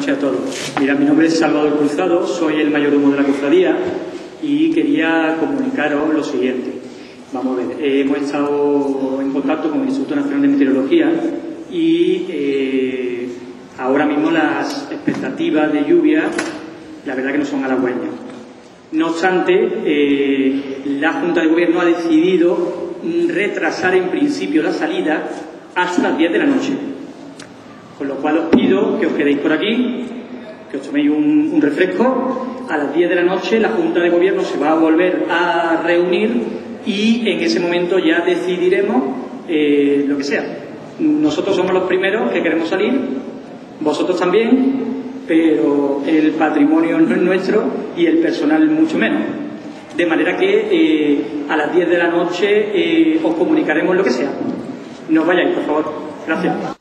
noches a todos. Mira, mi nombre es Salvador Cruzado, soy el mayordomo de la cofradía y quería comunicaros lo siguiente. Vamos a ver, hemos estado en contacto con el Instituto Nacional de Meteorología y ahora mismo las expectativas de lluvia, la verdad que no son halagüeñas. No obstante, la Junta de Gobierno ha decidido retrasar en principio la salida hasta las 10 de la noche. Con lo cual os pido que os quedéis por aquí, que os toméis un refresco. A las 10 de la noche la Junta de Gobierno se va a volver a reunir y en ese momento ya decidiremos lo que sea. Nosotros somos los primeros que queremos salir, vosotros también, pero el patrimonio no es nuestro y el personal mucho menos. De manera que a las 10 de la noche os comunicaremos lo que sea. No os vayáis, por favor. Gracias.